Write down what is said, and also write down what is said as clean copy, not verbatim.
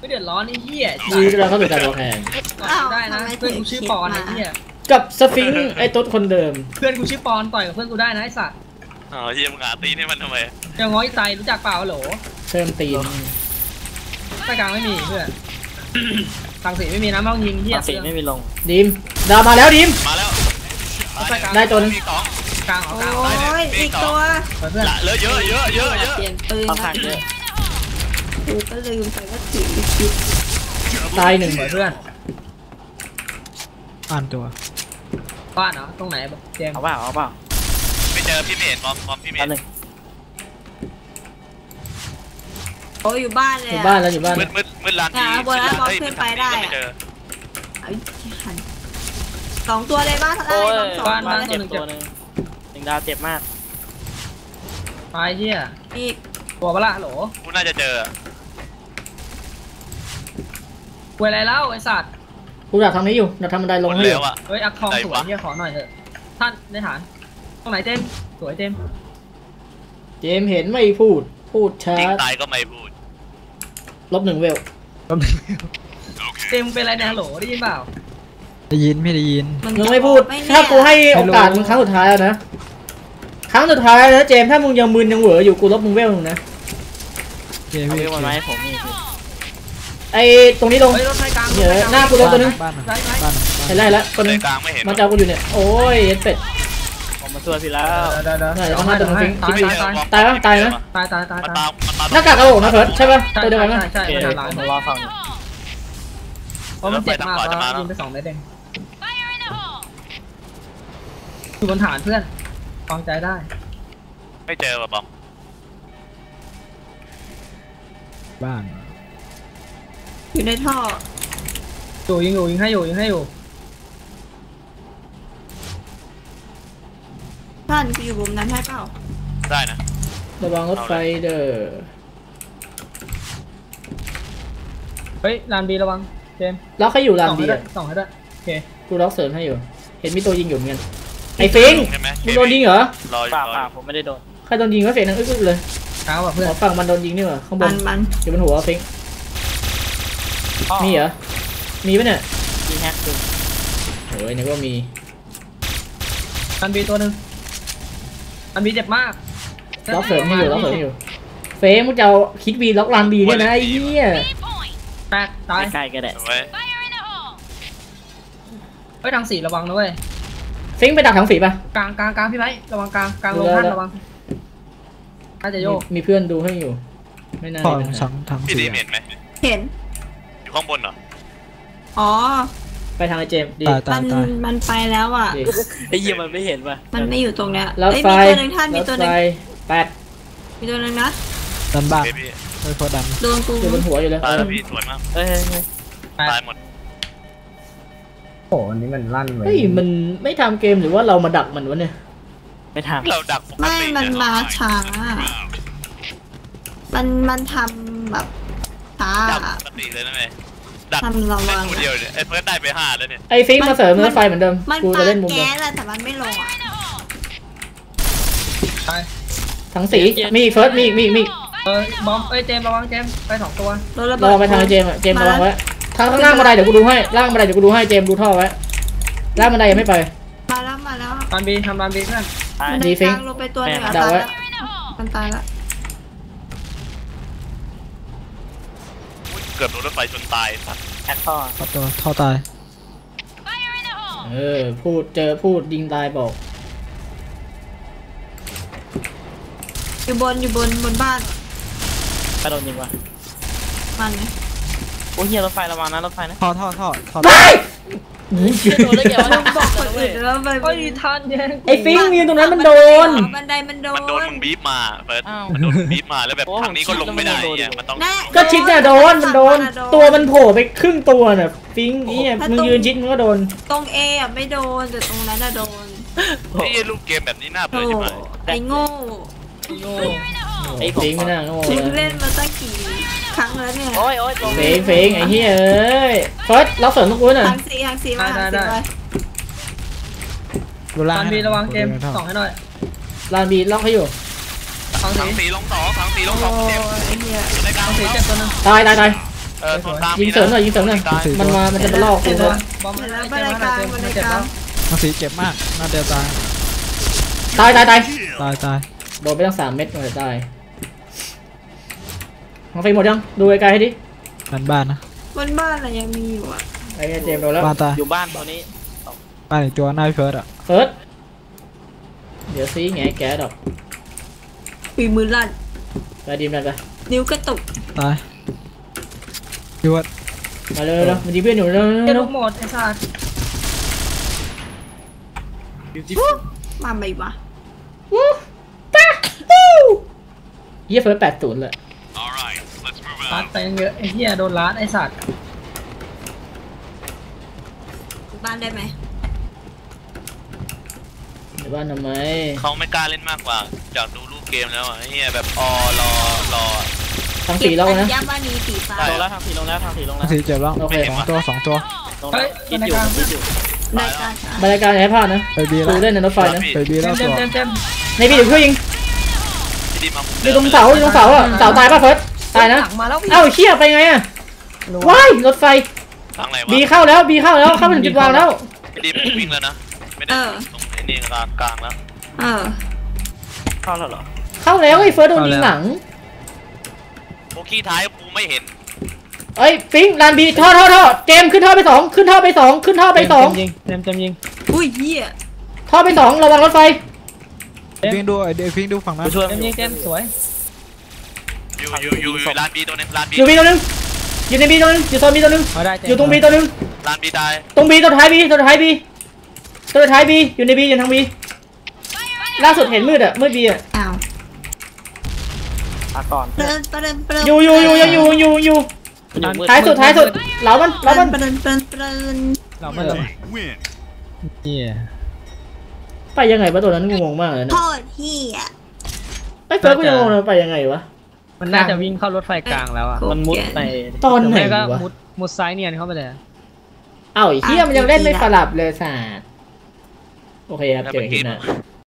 เดือดร้อนไอ้เหี้ยดีเราเข้าสู่การวางแผนได้นะเพื่อนกูชื่อปอนไอ้เหี้ยกับสฟิงค์ไอ้ตุ๊ดคนเดิมเพื่อนกูชื่อปอนต่อยกับเพื่อนกูได้นะไอ้สัตว์อ๋อเฮียมึงหาตีนี่มันทำไมยังง้อยใจรู้จักเปล่าโหลเพิ่มตีนใต้กลางไม่มีเพื่อนทางสีไม่มีนะมองยิงเหี้ยสีไม่มีลงดิมดาวมาแล้วดิมมาแล้วได้ตัวนึงมีสองกลางออกกลางโอ้ยอีกตัวเพื่อนละเลอะเยอะเยอะเยอะเยอะเปลี่ยนปืนค่อนข้างเยอะกูก็ลืมไปว่าจีบคิดตายหนึ่งเพื่อนอ่านตัวบ้านเหรอตรงไหนเจมเอาเปล่าเอาเปล่าไม่เจอพี่เมย์มอมพี่เมอันย์หนึ่งโอ้ยอยู่บ้านเลยอยู่อะบ้านแล้วอยู่บ้านมืดร้านที่บนแล้วบอสขึ้นไปได้ไม่เจอเอาหันสองตัวเลยบ้านทั้งโอ้ยสองบ้านตัวเลยเจ็บตัวหนึ่งหนึ่งดาวเจ็บมากตายเหี้ยอีกตัวปะล่ะโหลกูน่าจะเจอกลัวอะไรเล่าไอ้สัตว์กูดักทางนี้อยู่ดักทางบันไดลหมงดให้อแล้ยู่วอ่ะเฮ้ยอักทองสวยเหี้ยขอหน่อยเถอะท่านในฐานตรงไหนเจมสวยเจมเจมเห็นไม่พูดพูดช้ายิงตายก็ไม่พูด -1 เวลเจมเป็นอะไรเนี่ยโหลได้ยินเปล่าได้ยินไม่ได้ยินมึงไม่พูดถ้ากูให้โอกาสมึงครั้งสุดท้ายแล้วนะครั้งสุดท้ายแล้วเจมถ้ามึงยังมึนยังเหวออยู่กูลบมึงเวลนึงนะโอเคเอาพี่เวลมาให้ผมนี่ไอ้ตรงนี้ลงเฮ้ยรถไฟกลางเดี๋ยวหน้ากูลงตัวนึงบ้านหน่อยไรไรบ้านหน่อยเห็นไรแล้วคนในนึงกลางไม่เห็นมาเจ้ากูอยู่เนี่ยโอ้ยเอ็ดเป็ดผมมาช่วยพี่แล้วเดี๋ยวไหนเอามาตรงนี้ตายตายตายตายปะตายนะตายตายตายมันตายตามหน้ากากกระโหลกนะเพิร์ดใช่ป่ะใช่ตัวเดียวกันไหมใช่โอเคใช่ผมรอฟังเพราะมันเจ็บมากแล้วยิงไป2 เม็ดเองอยู่บนฐานเพื่อนฟังใจได้ไม่เจอป่ะบอมบ้านอยู่ในท่ออยู่ยิงให้อยู่ท่านกูอยู่มุมนั้นให้เปล่าได้นะระวังรถไฟเด้อเฮ้ยลานบีระวังเจมล็อกให้อยู่ลานบีอะส่องให้ด้วยโอเคกูล็อกเสริมให้อยู่เห็นมีตัวยิงอยู่เหมือนกันไอ้ฟิงใช่ไหมมึงโดนยิงเหรอรอเปล่าเปล่าผมไม่ได้โดนใครโดนยิงวะเฟงนั่งอึ๊กๆเลยเช้าแบบเพื่อนหัวฝั่งมันโดนยิงนี่หว่าข้างบมัน นมันอยู่บนหัวฟิงมีเหรอมีปะเนี่ยยิงแฮกคือโอ้ยนึกว่ามีลานบีตัวหนึ่งลานบีเจ็บมากล็อกเสริมให้อยู่ล็อกเสริมให้อยู่เฟงมึงจะเอาคิดวีล็อกลานบีเนี่ยนะไอ้เหี้ยแตกตายใกล้ๆก็ได้สวยเฮ้ยทางสีระวังนะเว้ยฟิงไปดักถังฝีป่ะกลางพี่ไม้ระวังกลางลงท่านระวังถ้าจะโยกมีเพื่อนดูให้อยู่ไม่น่าพอมีปัญหาสองทั้งพี่สี่ดีเห็นไหมเห็นอยู่ข้างบนเหรออ๋อไปทางไอ้เจมส์ดีตายตามัยนตายมันไปแล้วอ่ะดีไอ้เหี้ยมันไม่เห็นป่ะมันไม่อยู่ตรงเนี้ยแล้วเอ้ยไฟมีตัวหนึ่งท่านมีแล้วตัวหไฟนึ่งแปดมีตัวหนึ่งนะดันบ้านเบบี้เฮ้ยพอดันโดนกูอยู่บนหัวอยู่เลยตายแล้วพี่สวยมากเฮ้ยตายหมดโอ้อันนี้มันลั่นไว้เฮ้ยมันไม่ทำเกมหรือว่าเรามาดักมันวะเนี่ยไม่ทเราดักปกไม่ติมันมาช้า มันทำแบบช้าดักปกติเลยนะแม่ดักทำระวังตัวเดียวเนี่ยไอ้เฟิร์สได้ไป5แล้วเนี่ยไอ้ฟิงมาเสริมรถไฟเหมือนเดิมมันกูปาจะเล่นมุมเดิแก๊มสแหละแต่มันไม่ลงอ่ะตายถังสีมีอีกเฟิร์สมีอีกมีอีกบอมเจมระวังเจมไป2 ตัวรถระเบิเราดไปทางไอ้เจมส์อะเจมส์ระวังไว้ทางข้างล่างบันไดเดี๋ยวกูดูให้ล่างบันไดเดี๋ยวกูดูให้เจมส์ดูท่อไว้ล่างบันไดยังไม่ไปมาแล้วลานบีทำลานบีเพื่อนำตายมันดีได้ฟิกงลางลงไปตัวหนึงอะดักตายไว้แล้วมันตายแล้วเกือบโดนรถไฟชนตายสัตว์แฮกท่อพอตัวท่อตายพูดเจอพูดยิงตายบอกอยู่บนบ้านไปโดนยิงว่ะมันไงโอ้ยเหี้ยรถไฟระวังนะรถไฟนะท่อไปโดนได้ไงวะบอกคนอื่นแล้วไปเฮ้ยทันยังไอ้ฟิงยืนตรงนั้นมันโดนบันไดมันโดนมันโดนมึงบีบมาเฟิร์สมันโดนบีบมาแล้วแบบทางนี้ก็ลงไม่ได้เนี่ยมันต้องแน่ก็ชิดเนี่ยโดนมันโดน ตัวมันโผล่ไปครึ่งตัวน่ะฟิงเนี่ยมึงยืนชิดมึงก็โดนตรงเออะไม่โดนแต่ตรงนั้นอะโดนไอ้ลูกเกมแบบนี้น่าโอ้เบื่อใช่ไหมไอ้โง่โง่ไอ้ผมฟิงไม่น่าโง่ถึงเลเล่ยนมาตั้งกี่ครั้งแล้วเนี่ยโอ้ยตรงฟิงไอ้เหี้ยเอ้ยเฟิร์สล็อกเสริมตรงกูหน่อยทางสีมาทางสีมาดูล่างลานบีระวังเจมท่อส่องให้หน่อยลานบีล็อกให้อยู่ทางถังสีสีลง2ถังสีลง2เจ็บไอ้เหี้ยในกลางทางสีเจ็บตัวนึงตายโซนกลางยิงเสริมหน่อยยิงเสริมหน่อยมันจะมาล่อกูเจ็บคแล้รัวบบอมเห็นแล้แล้ว วบันไดกลางบันไดกลางมังสีเจ็บมากน่าเดียวตายตายตายตายโดนไปตั้ง3 เม็ดมันจะตายของไฟหมดยังดูไกลๆให้ดิดันบ้านนะบนบ้านอะไรยังมีอยู่อ่ะไอ้เจมส์โดนแล้วบ้านตายอยู่บ้านตัวนี้บ้านอีกตัวหน้าพี่เฟิร์สอ่ะเฟิร์สเดี๋ยวซีแงแกดอกปีมือลั่นไปดีมดันไปนิ้วกระตุกตายพี่เฟิร์สมาเร็วๆมันยิงเพื่อนอยู่เร็วเจ็บลูกหมดไอ้สัสมาไหมวะๆวู้ป้าวู้เหี้ยเฟิร์ส80เลย alright let's move รัด out ไปเยอะไอ้เหี้ยโดนรัดไอ้สัสบ้านได้ไหมเดี๋ยวบ้านทำไมเขาไม่กล้าเล่นมากกว่าอยากดูรูปเกมแล้วอ่ะไอ้เหี้ยแบบรอทั้ง4แล้วนะย่าบ้านนี้สีฟ้าลงแล้วทางสีลงแล้วทางสีลงมัแล้งวสีเจ็บแล้วโอเคสองตัวลงแล้วคิดอยู่คิดอยู่ในกลางบรรยากาศอย่าให้พลาดนะไปบีกูแล้วเล่นในรถไฟนะไปบีเต็แล้วมตัวเต็มในพี่เดี๋ยวช่วยยิงพี่ดีมาอยู่ตรงเสาอ่ะเสาตายป่ะเฟิร์สตายนะหลังมาแล้วเอ้าเชี่ยไปไงอ่ะว้ายรถไฟทางไหนวะบีเข้าแล้วเข้าไปถึงจุดวางแล้วพี่ดีวิ่งแล้วนะไม่ได้ตรงไอ้นี่กลางแล้วเออเข้าแล้วเหรอเข้าแล้วไอ้เฟิร์สโดนยิงหลังโอ้ขี้ท้ายกูไม่เห็นเอ้ยฟิงลานบีท่อเจมขึ้นท่อไป2ขึ้นท่อไป2ขึ้นท่อไป2 ยิงเต็มยิงอุ้ยเหี้ยท่อไป2ระวังรถไฟพิงดูไอเดียพิงดูฝั่งนั้นช่วยเต็มยิงเต็มสวยอยู่ร้านบีตัวนึงร้านบีอยู่บีตัวนึงอยู่ในบีตัวนึงอยู่โซนบีตัวนึงเอาได้เต็มอยู่ตรงบีตัวนึงร้านบีตายตรงบีตัวท้ายบีอยู่ในบีอยู่ทางบีล่าสุดเห็นมืดบีอ่ะอ้าวก่อนเดินประเด็นประเด็นอยู่ท้ายสุดเหลามันประเด็นเราไม่หลบเนี่ยไปยังไงวะตัวนั้นงงมากเลยนะโทษเหี้ยไอ้เฟิร์สกูยังงงเลยไปยังไงวะมันน่าจะวิ่งเข้ารถไฟกลางแล้วอ่ะมันมุดไปตอนไหนไม่ก็วะมุดซ้ายเนียนเข้าไปเลยเอ้าไอ้เหี้ยมันยังเล่นไม่สลับเลยสัสโอเคครับเจอกันที่หน้า